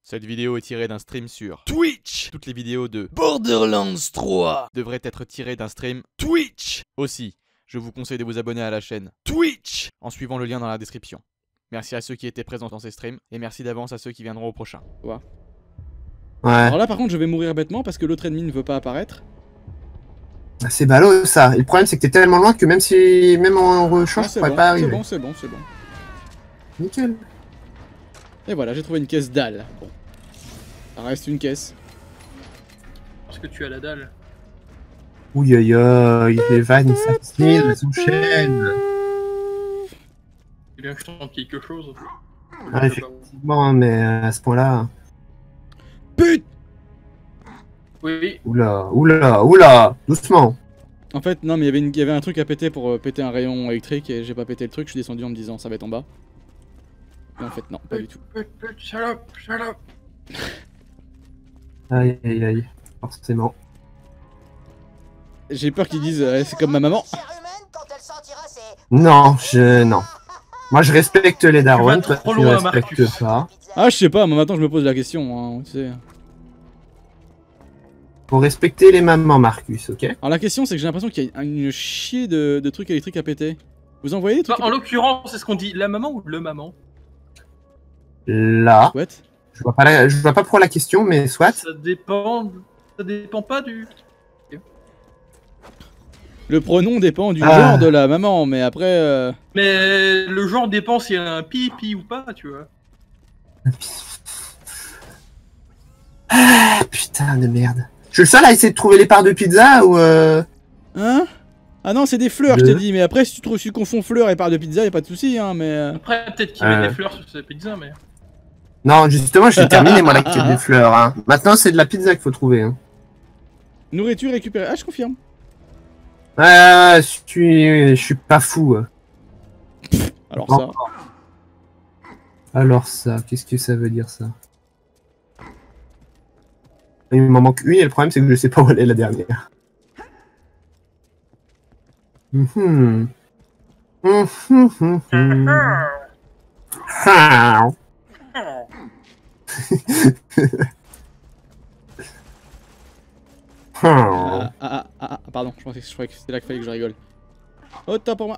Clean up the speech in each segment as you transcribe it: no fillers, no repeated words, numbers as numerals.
Cette vidéo est tirée d'un stream sur Twitch. Toutes les vidéos de Borderlands 3 devraient être tirées d'un stream Twitch. Aussi, je vous conseille de vous abonner à la chaîne Twitch en suivant le lien dans la description. Merci à ceux qui étaient présents dans ces streams et merci d'avance à ceux qui viendront au prochain. Ouais. Ouais. Alors là par contre je vais mourir bêtement parce que l'autre ennemi ne veut pas apparaître. C'est ballot ça. Et le problème c'est que t'es tellement loin que même en rechange, je pourrais pas arriver. C'est bon. Nickel. Et voilà, j'ai trouvé une caisse dalle. Bon. Ça reste une caisse. Parce que tu as la dalle. Ouh aïe aïe, les vannes s'affilent, elles s'enchaînent. C'est bien que je tente quelque chose. Ah, effectivement, mais à ce point-là. Putain. Oui. Oula, doucement. En fait, non, mais il y avait un truc à péter pour péter un rayon électrique et j'ai pas pété le truc, je suis descendu en me disant ça va être en bas. Et en fait, non, pas du tout. Shut up. Aïe, forcément. J'ai peur qu'ils disent c'est comme ma maman. Non, non. Moi je respecte les darons, toi tu loin, respectes pas. Ah, je sais pas, moi maintenant je me pose la question, hein, tu sais. Faut respecter les mamans, Marcus, ok? Alors la question c'est que j'ai l'impression qu'il y a une chier de trucs électriques à péter. Vous en voyez des trucs En l'occurrence, c'est ce qu'on dit, la maman ou le maman? Là. Soit. Je vois pas pourquoi la question, mais soit. Ça dépend pas du... Le pronom dépend du genre de la maman, mais après... Mais le genre dépend s'il y a un pipi ou pas, tu vois. Ah, putain de merde. Je suis le seul à essayer de trouver les parts de pizza ou Hein? Ah non, c'est des fleurs, je t'ai dit, mais après si tu confonds fleurs et part de pizza, y'a pas de soucis, hein, mais... Après, peut-être qu'ils mettent des fleurs sur ces pizzas, mais... Non, justement, j'ai terminé moi la quête des fleurs, hein. Maintenant, c'est de la pizza qu'il faut trouver, hein. Nourriture récupérée. Ah, je confirme. Je suis pas fou. Alors ça, qu'est-ce que ça veut dire ça? Il m'en manque une et le problème c'est que je sais pas où elle est la dernière. Pardon, je croyais que c'était là qu'il fallait que je rigole. Oh, t'as pour moi.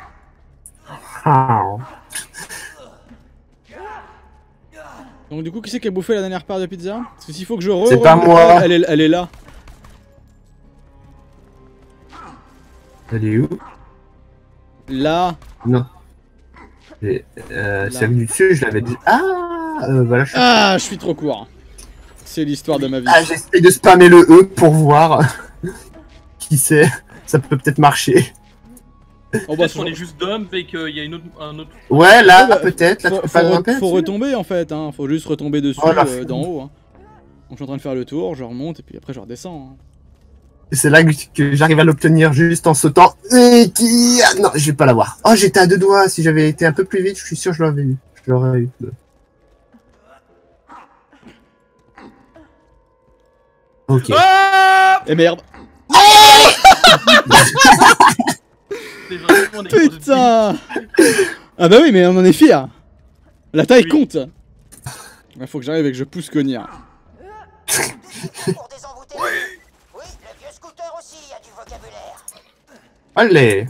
Donc du coup, qui c'est qui a bouffé la dernière part de pizza? Parce que s'il faut que je c'est pas moi. Elle est là. Elle est où? Là. Non. Celle du dessus, je l'avais dit. Voilà. Je suis trop court. C'est l'histoire de ma vie. J'essaie de spammer le E pour voir. Qui sait, ça peut peut-être marcher. Oh bah on est juste dump et qu'il y a un autre... Ouais, là, peut-être. Faut retomber en fait, hein. Faut juste retomber dessus d'en haut. Hein. Donc je suis en train de faire le tour, je remonte et puis après je redescends. Hein. C'est là que j'arrive à l'obtenir juste en sautant. Non, je vais pas l'avoir. Oh, j'étais à 2 doigts. Si j'avais été un peu plus vite, je suis sûr que je l'aurais eu. Je l'aurais eu. Ok. Et merde. Putain. Ah bah oui, mais on en est fiers. La taille compte. Il faut que j'arrive et que je pousse Cognir. Oui, le vieux scooter aussi a du vocabulaire. Allez.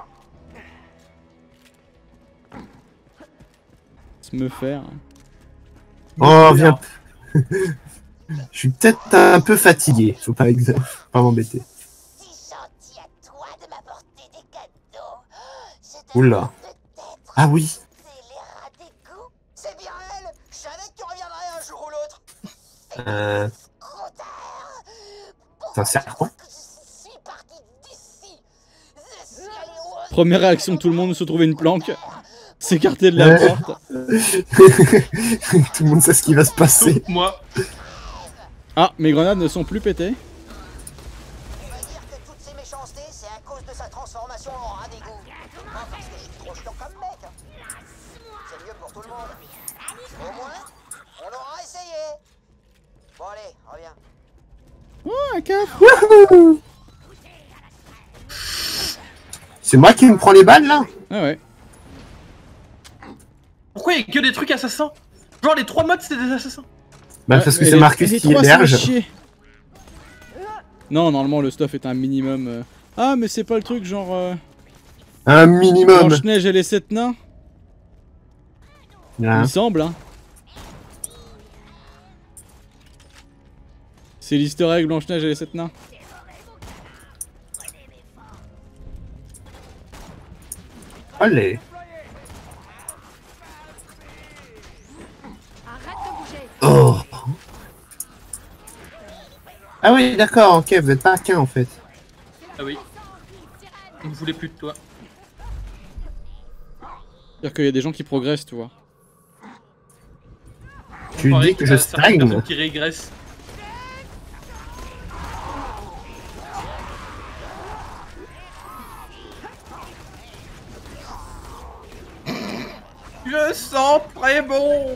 Se me faire. Oh, viens. Je suis peut-être un peu fatigué. Faut pas m'embêter. Si gentil à toi de m'apporter des cadeaux. Oula. Ah oui. C'est les rats d'égout. C'est bien elle. Je savais que tu reviendrais un jour ou l'autre. C'est un serpent. Première réaction de tout le monde, se trouver une planque. S'écarter de la porte. Tout le monde sait ce qui va se passer. Moi. Ah, mes grenades ne sont plus pétées. On va dire que toutes ces méchancetés, c'est à cause de sa transformation en rat d'égout. Pas parce que je suis trop chiant comme mec. C'est mieux pour tout le monde. Au moins, on aura essayé. Bon allez, reviens. Oh, un cap. C'est moi qui me prends les balles là? Ah ouais. Pourquoi il y a que des trucs assassins? Genre les 3 modes c'était des assassins. Bah parce que c'est Marcus qui héberge. Non, normalement le stuff est un minimum. Ah, mais c'est pas le truc genre. Un minimum. Blanche-Neige et les 7 nains. Il Ah. me semble, hein. C'est l'easter egg Blanche-Neige et les 7 nains. Allez. Oh. Ah oui, d'accord, ok, vous êtes pas qu'un en fait. Ah oui. On ne voulait plus de toi. C'est-à-dire qu'il y a des gens qui progressent, tu vois. Tu dis que je stagne. Qui régresse. Je sens très bon.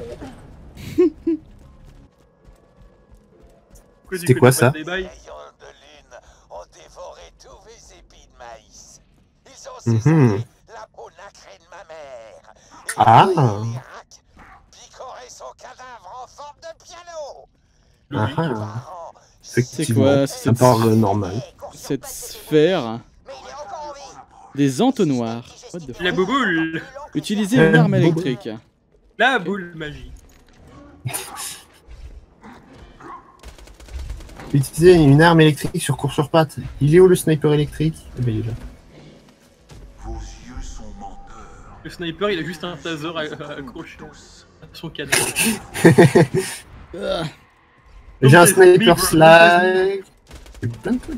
C'était quoi ça? Les rayons de lune ont dévoré tous mes épis de maïs. Ils ont saisi la peau nacrée de ma mère. Et Ah. picoré son cadavre en forme de piano. Ah. C'est Effectivement, quoi ça parle normal. cette sphère? Mais il est encore en vie. Des entonnoirs. What the fuck? La bouboule. Utiliser une arme électrique. La boule magique. Utiliser une arme électrique sur course sur patte. Il est où le sniper électrique? Eh ben, il est là. Le sniper, il a juste un taser accroché à son canon. J'ai un sniper slide. J'ai plein de trucs.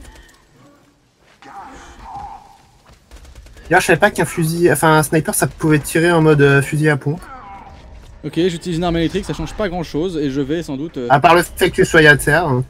D'ailleurs, je savais pas qu'un fusil, enfin un sniper, ça pouvait tirer en mode fusil à pompe. Ok, j'utilise une arme électrique, ça change pas grand chose et je vais sans doute. À part le fait que tu sois à terre. Hein.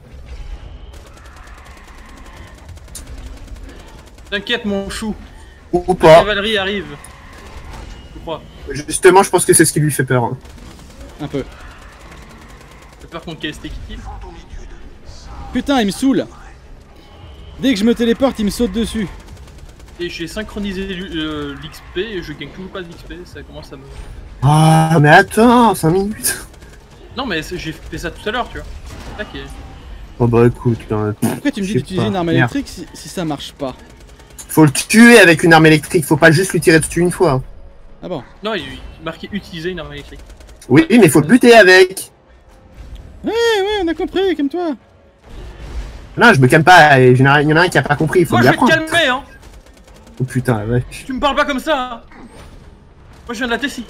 T'inquiète, mon chou. Ou La pas. cavalerie arrive. Je crois. Justement, je pense que c'est ce qui lui fait peur. Hein. Un peu. T'as peur qu'on casse tes kitty? Putain, il me saoule. Dès que je me téléporte, il me saute dessus. Et j'ai synchronisé l'XP et je gagne toujours pas d'XP, ça commence à me... Ah, mais attends, 5 minutes. Non mais j'ai fait ça tout à l'heure, tu vois. C'est ça qui est... Bon bah écoute, Pourquoi tu me dis je sais d'utiliser pas. une arme Merde. électrique si ça marche pas? Faut le tuer avec une arme électrique, faut pas juste lui tirer dessus une fois. Ah bon? Non, il marquait utiliser une arme électrique. Oui, mais faut le buter avec. Ouais, on a compris, comme toi. Non, je me calme pas, il y en a un qui a pas compris, il faut Moi bien je vais te apprendre. calmer, hein. Oh putain, la vache. Tu me parles pas comme ça, hein. Moi je viens de la Tessie.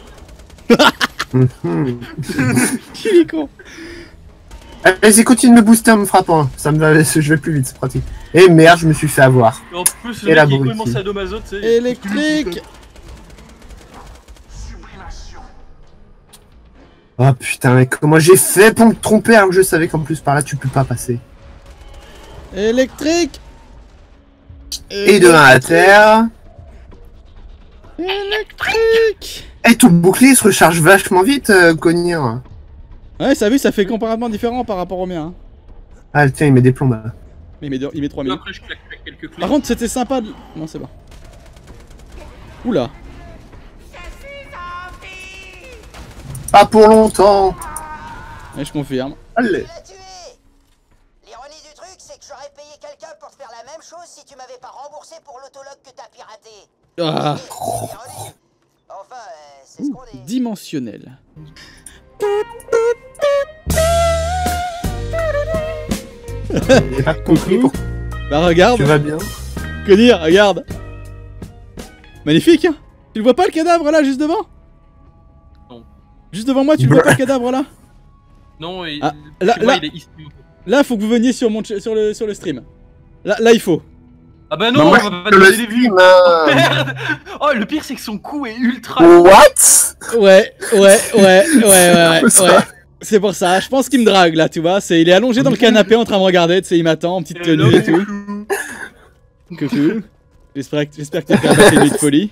Il est con. Vas-y, continue de me booster en me frappant, ça me va, je vais plus vite, c'est pratique. Et merde, je me suis fait avoir. Et en plus, Et le la mec qui est brute. complètement sadomaso, tu sais. Électrique. Oh putain, mais comment j'ai fait pour me tromper alors que je savais qu'en plus par là tu peux pas passer. Électrique. Et de 1 à terre. Électrique. Eh, ton bouclier se recharge vachement vite, Cognir. Ouais, ça a vu, ça fait complètement différent par rapport au mien. Hein. Ah, tiens, il met des plombs là. Mais il met 3000. Après, je claque quelques clés. Par contre, c'était sympa de... Non, c'est bon. Oula. Pas pour longtemps. Ouais, je confirme. Allez. Tu l'as tué. L'ironie du truc, c'est que j'aurais payé quelqu'un pour te faire la même chose si tu m'avais pas remboursé pour l'autologue que t'as piraté. Ah. L'ironie. Enfin, c'est ce qu'on est. Dimensionnel. J'ai pas compris pourquoi Bah regarde. tu vas bien. Que dire, regarde. Magnifique, hein. Tu le vois pas le cadavre là, juste devant? Non. Juste devant moi, tu le vois pas le cadavre là? Non, et... Ah, là, chez moi, là. il est ici. Là, faut que vous veniez sur le stream. Là, il faut. Ah bah Bah, non, moi, on va pas je te le donner les vues. stream, hein. Merde. Oh, le pire, c'est que son coup est ultra... What? Ouais. C'est pour ça, je pense qu'il me drague là, tu vois. Il est allongé dans le canapé en train de me regarder, tu sais, il m'attend en petite tenue et tout. Coucou. J'espère que t'as fait un paquet de nuit de folie.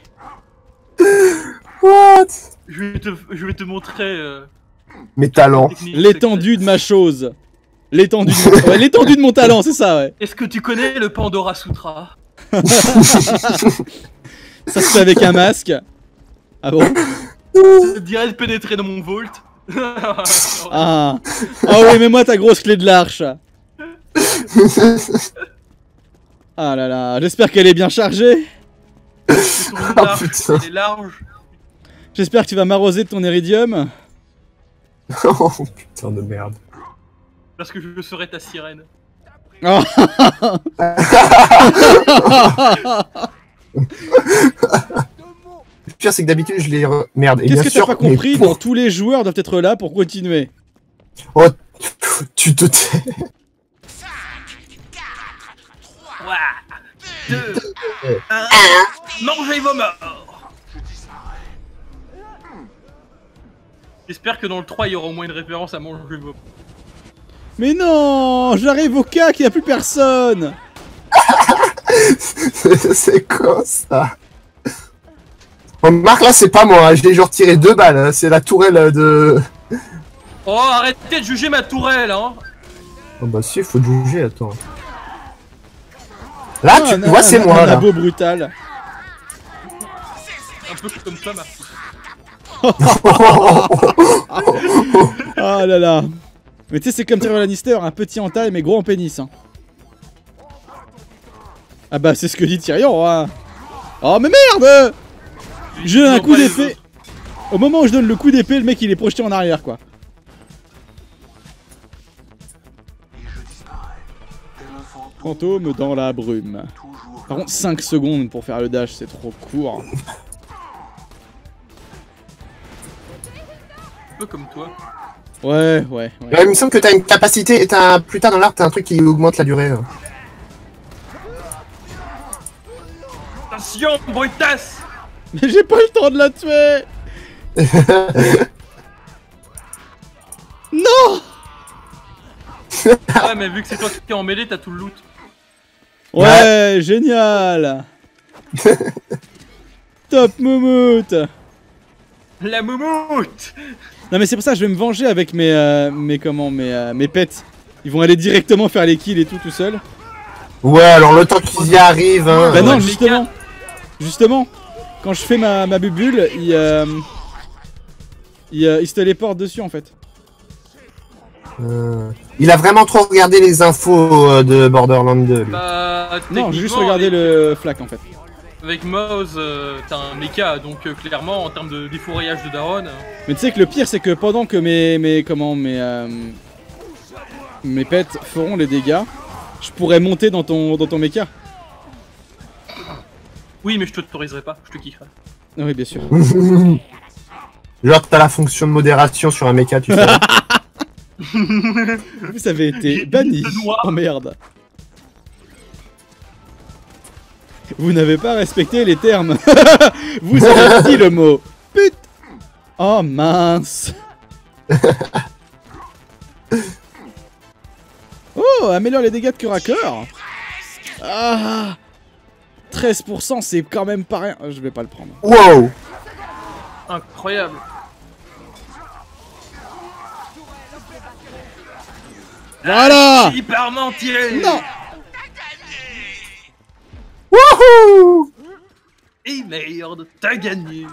What? Je vais te montrer... Mes talents. L'étendue de ma chose. L'étendue de mon talent, c'est ça, ouais. Est-ce que tu connais le Pandora Sutra? Ça se fait avec un masque. Ah bon? Ça te dirait de pénétrer dans mon vault? Ah. Ah oui, mais moi ta grosse clé de l'arche. Ah là là, j'espère qu'elle est bien chargée. Oh putain. Elle est large. J'espère que tu vas m'arroser de ton iridium. Oh putain de merde. Parce que je serai ta sirène. Ah. Le pire c'est que d'habitude je les... Merde, et Qu'est-ce bien que t'as sûr... pas mais compris? pour- Dans tous les joueurs doivent être là pour continuer. Oh, tu te tais. 3, 2, 1. Mangez vos morts. J'espère que dans le 3 il y aura au moins une référence à manger vos morts. Mais non, j'arrive au cas qu'il n'y a plus personne. C'est quoi ça? Remarque là c'est pas moi, hein. J'ai genre tiré 2 balles, hein. C'est la tourelle de... Oh, arrêtez de juger ma tourelle, hein. Oh bah si, faut te juger, attends. Là, Ah, tu non, vois, c'est non, moi, un là. abo brutal. Un peu comme toi, Marcus. Ah là là. Mais tu sais, c'est comme Tyrion Lannister, un petit en taille mais gros en pénis. Hein. Ah bah, c'est ce que dit Tyrion, hein. Oh mais merde! Je donne un coup d'épée. Au moment où je donne le coup d'épée, le mec il est projeté en arrière, quoi. Fantôme dans la brume. Par contre, 5 secondes pour faire le dash, c'est trop court. Un peu comme toi. Ouais. Ouais, il me semble que t'as une capacité, plus tard dans l'art, t'as un truc qui augmente la durée. Là. Attention, brutasse. Mais j'ai pas eu le temps de la tuer. Non. Ouais, mais vu que c'est toi qui es en mêlée, t'as tout le loot. Ouais, génial. Top moumoute. La moumoute. Non mais c'est pour ça que je vais me venger avec mes pets. Ils vont aller directement faire les kills et tout seuls. Ouais, alors le temps qu'ils y arrivent, hein. Bah non, ouais. justement, quand je fais ma bubule, il se téléporte dessus en fait. Il a vraiment trop regardé les infos de Borderlands 2. Lui. Bah, Non, j'ai juste techniquement, regardé avec, le flac en fait. Avec Moz, t'as un mecha, donc clairement, en termes de défourrayage de Daron. Mais tu sais que le pire c'est que pendant que mes pets feront les dégâts, je pourrais monter dans ton mecha. Oui, mais je t'autoriserai pas, je te kifferai. Ah oui, bien sûr. Genre, t'as la fonction de modération sur un mecha, tu sais. Vous avez été banni. Oh merde. Vous n'avez pas respecté les termes. Vous avez dit le mot pute. Oh mince. Oh, améliore les dégâts de cœur à cœur. Ah, 13%, c'est quand même pas rien. Je vais pas le prendre. Wow. Incroyable. Voilà. Hyper mentier. Non. Wouhou. Et merde, t'as gagné.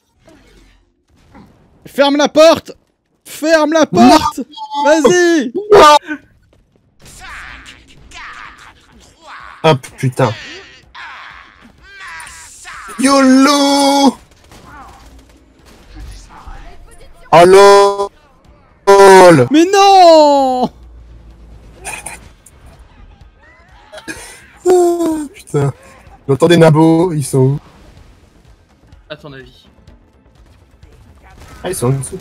Ferme la porte. Ferme la porte. Vas-y. Oh putain. YOLO. Oh lol. Mais non. Oh, putain. J'entends des nabos, ils sont où? À ton avis. Ah, ils sont en dessous.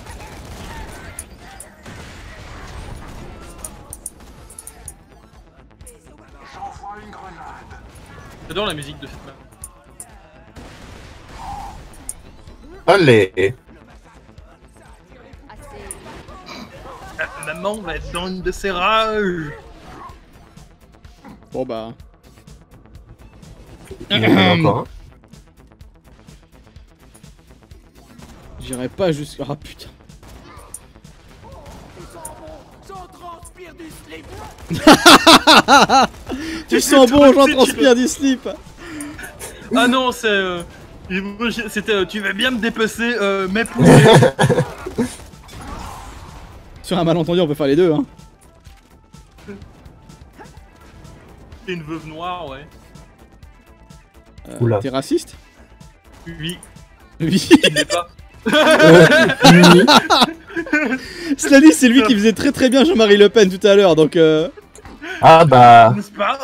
J'adore la musique de cette map. Allez. Maman va être dans une de ses rages. Bon bah. Il y en a encore un. J'irai pas jusqu'à. Ah putain. Tu sens bon, j'en transpire du slip. Ah non, c'était tu vas bien me dépecer mes poulets. Sur un malentendu, on peut faire les deux, hein. T'es une veuve noire, ouais. Oula. T'es raciste? Oui. Oui. Il l'est pas. Oui. Cela dit, c'est lui qui faisait très très bien Jean-Marie Le Pen tout à l'heure, donc Ah bah, N'est-ce pas?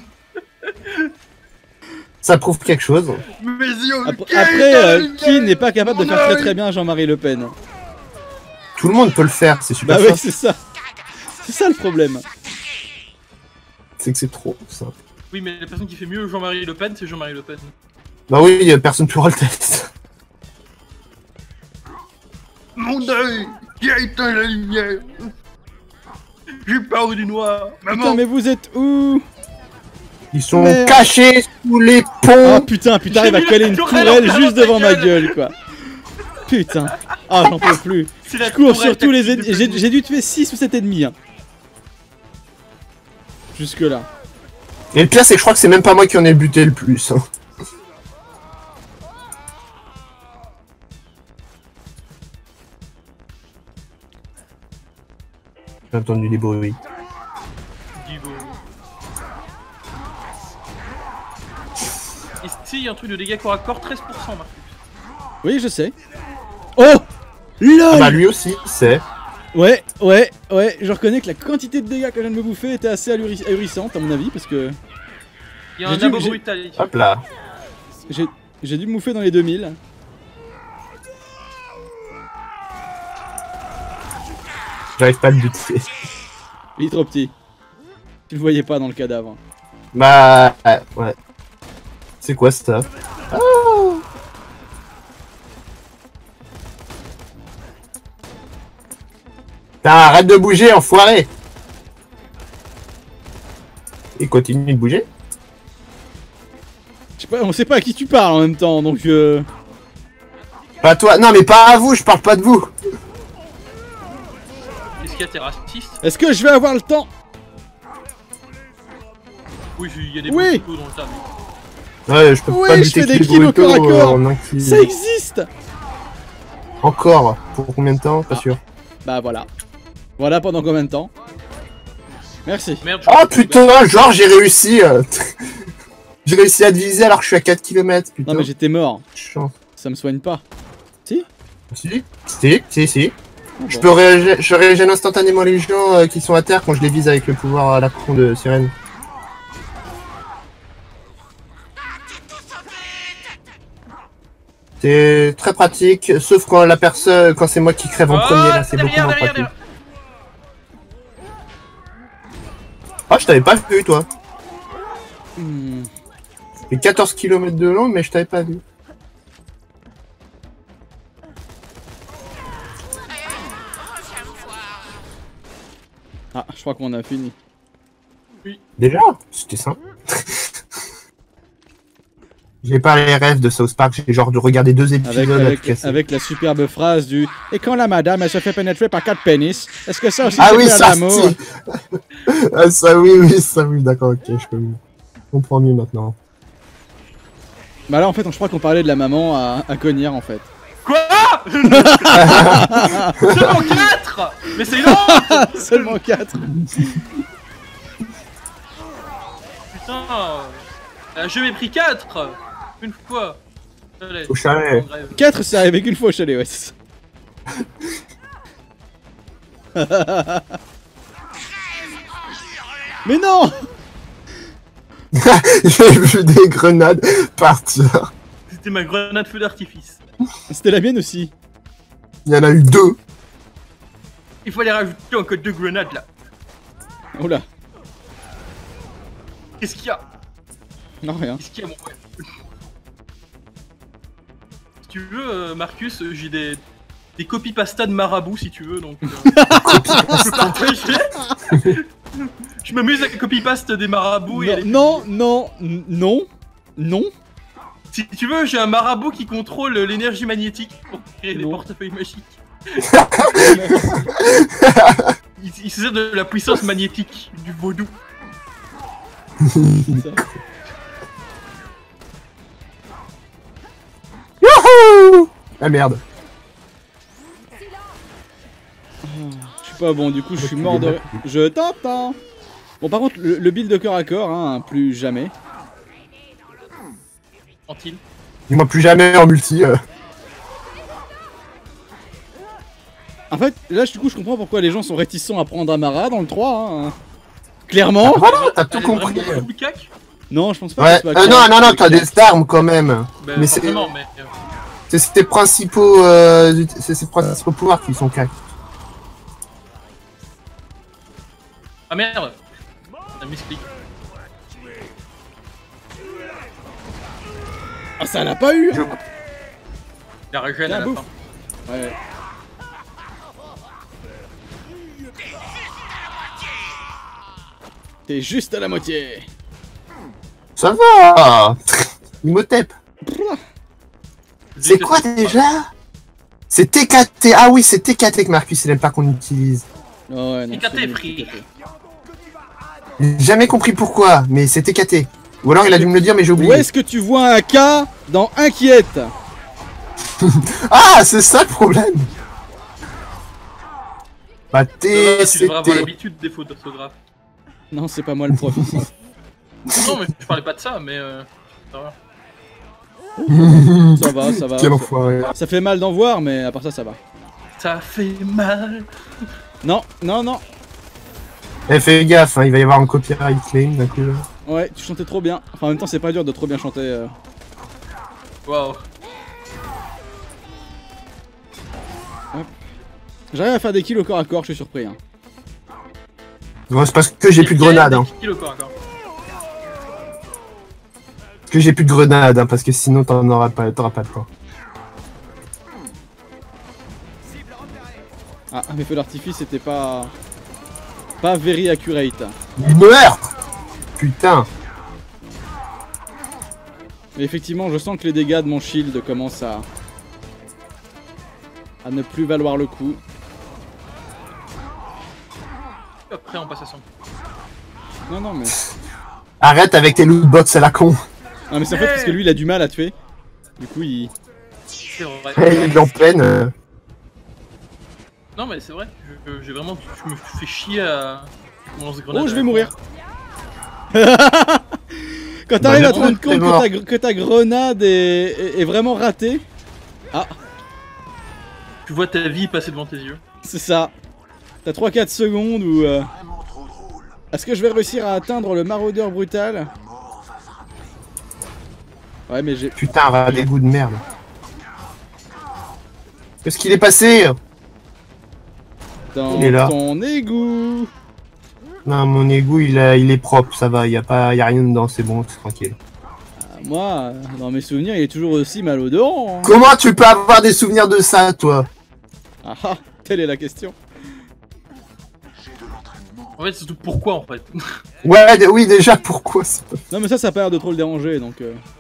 ça prouve quelque chose. Mes yeux. Après, qui n'est pas capable de faire très très bien Jean-Marie Le Pen? Tout le monde peut le faire, c'est super Bah ouais, simple. c'est ça. C'est ça le problème. C'est que c'est trop simple. Oui, mais la personne qui fait mieux Jean-Marie Le Pen, c'est Jean-Marie Le Pen. Bah oui, personne ne pourra le test. Mon deuil qui a éteint la lumière. J'ai peur du noir. Putain, Maman. mais vous êtes où? Ils sont Merde. cachés sous les Oh ponts. putain, putain, il va mis coller la une tourelle tourelle en juste ta devant ma gueule. gueule, quoi. Putain. Ah, j'en peux plus. C'est la Je cours tourelle sur tous les tactique de ennemis. Pelou. J'ai dû tuer 6 ou 7 ennemis. Hein. Jusque là. Et le pire, c'est que je crois que c'est même pas moi qui en ai buté le plus. Hein. J'ai entendu des bruits. Divo. Ici, il y a un truc de dégâts corps à corps, 13%, Marcus. Oui, je sais. Oh Ah LOL bah lui aussi, c'est. Ouais, ouais, ouais. Je reconnais que la quantité de dégâts que je viens de me bouffer était assez ahurissante, à mon avis, parce que Il y a J'ai un dû- abo j'ai- brutal ici. Hop là. j'ai dû me bouffer dans les 2000. J'arrive pas à le buter. Il est trop petit. Tu le voyais pas dans le cadavre. Bah ouais. C'est quoi ça? Oh. Putain, arrête de bouger, enfoiré! Il continue de bouger? Je sais pas, on sait pas à qui tu parles en même temps, donc Pas toi, non mais pas à vous, je parle pas de vous! Est-ce qu'il y a des racistes? Est-ce que je vais avoir le temps? Oui, il y a des Oui. brutaux dans le tas. Ouais, je peux Oui, pas je buter fais des qui kills au corps à corps. en un kill. Ça existe! Encore? Pour combien de temps? Pas sûr. Bah voilà. Voilà pendant combien de temps? Merci. Merde, Oh putain, genre j'ai réussi! J'ai réussi à diviser alors que je suis à 4 km, putain. Non mais j'étais mort. Chance. Ça me soigne pas. Si? Si, si. Oh, Je bon. peux je régène instantanément les gens qui sont à terre quand je les vise avec le pouvoir à la con de sirène. C'est très pratique, sauf quand la personne, quand c'est moi qui crève en premier, là c'est beaucoup moins pratique. Oh, je t'avais pas vu toi. Hmm. J'ai 14 km de long, mais je t'avais pas vu. Ah, je crois qu'on a fini. Déjà? C'était simple. J'ai pas les rêves de South Park, j'ai genre de regarder 2 épisodes à tout casser. Avec la superbe phrase du « Et quand la madame, elle se fait pénétrer par 4 pénis, est-ce que ça aussi Ah c'est oui, faire ça, l'amour si. Ah, ça oui, d'accord, ok, je comprends mieux maintenant. » Bah là, en fait, je crois qu'on parlait de la maman à Cognir, en fait. Quoi? Seulement 4. Mais c'est une honte. Seulement 4. Putain, je m'ai pris 4. Une fois. Allez, Au chalet. en grève. 4, c'est arrivé qu'une fois au chalet, ouais, c'est ça. Mais non! J'ai vu des grenades partir. C'était ma grenade feu d'artifice. C'était la mienne aussi. Il y en a eu 2. Il fallait rajouter encore 2 grenades là. Oula. Qu'est-ce qu'il y a? Non, rien. Qu'est-ce qu'il y a mon frère? Si tu veux, Marcus, j'ai des copies pasta de marabout si tu veux, donc je peux partager. Je m'amuse avec les copies pasta des marabouts et Non, non, non, non. si tu veux, j'ai un marabout qui contrôle l'énergie magnétique pour créer des Non. portefeuilles magiques. Il se sert de la puissance magnétique du vaudou. C'est ça. Ah merde. Je suis pas bon, du coup je suis mort de... Je t'entends. Bon par contre le build de corps à corps, hein, plus jamais. Tranquille. Dis-moi plus jamais en multi. En fait, là du coup je comprends pourquoi les gens sont réticents à prendre Amara dans le 3, hein. Clairement. Voilà, t'as tout Elle est compris. vraiment full cac. Non, je pense pas Ouais, que ce soit non, non, non, t'as des armes quand même. Bah, Mais c'est forcément, mais... tes principaux, c'est ses principaux pouvoirs qui sont cac. Ah merde. La misclick. Ah ça l'a pas eu hein. La régène Tiens, à la bouffe. fin. Ouais. T'es juste à la moitié. Ça va. Imhotep. C'est quoi déjà? C'est TKT. Ah oui, c'est TKT que Marcus il aime pas qu'on utilise. Oh ouais, non, TKT, c'est nul, free. TKT. J'ai jamais compris pourquoi, mais c'est TKT. Ou alors il a dû me le dire, mais j'ai Où oublié. est-ce que tu vois un K dans Inquiète? Ah, c'est ça le problème. Bah, Tu devrais avoir T, l'habitude des fautes d'orthographe. Non, c'est pas moi le prof ici. Non, mais je parlais pas de ça, mais ça va. Ça va, ça va. Quel enfoiré. Ça fait mal d'en voir, mais à part ça, ça va. Ça fait mal. Non, non, non. Eh, fais gaffe, hein, il va y avoir un copyright claim d'un coup. Là. Ouais, tu chantais trop bien. Enfin, en même temps, c'est pas dur de trop bien chanter. Waouh. J'arrive à faire des kills au corps à corps, je suis surpris. Hein. Bon, c'est parce que j'ai plus de grenades. Hein. Parce que j'ai plus de grenades, hein, parce que sinon t'en auras pas, t'auras pas de quoi. Ah, mes feux d'artifice c'était pas very accurate. Meurtre. Putain. Mais effectivement, je sens que les dégâts de mon shield commencent à ne plus valoir le coup. Après, on passe à 100. Non, non, mais... Arrête avec tes lootbox à la con. Non, mais c'est en fait parce que lui, il a du mal à tuer. Du coup, il... C'est vrai. Il est en peine. Non, mais c'est vrai. J'ai vraiment... Je me fais chier à... Mon lance-grenade. Oh, je vais mourir. Quand t'arrives à te rendre compte que ta grenade est vraiment ratée... Ah, Tu vois ta vie passer devant tes yeux. c'est ça. T'as 3-4 secondes où... Est-ce que je vais réussir à atteindre le maraudeur brutal? Ouais, mais j'ai... Putain, rat d'égout de merde. Qu'est-ce qu'il est passé? Dans Il est là. ton égout. Non, mon égout il est propre, ça va, y a rien dedans, c'est bon, c'est tranquille. Moi, dans mes souvenirs, il est toujours aussi malodorant. Hein. Comment tu peux avoir des souvenirs de ça, toi? Ah ah, telle est la question. En fait, c'est tout pourquoi, en fait. Ouais, oui, déjà, pourquoi ça? Non mais ça a pas l'air de trop le déranger, donc...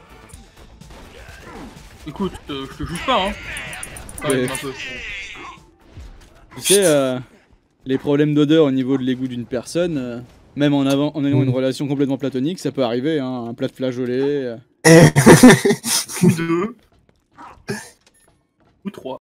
Écoute, je te juge pas, hein. Quand Ouais. même, un peu. Tu sais, les problèmes d'odeur au niveau de l'égout d'une personne, même en ayant une relation complètement platonique, ça peut arriver, hein, un plat de flageolet... Eh. Ou deux. Ou trois.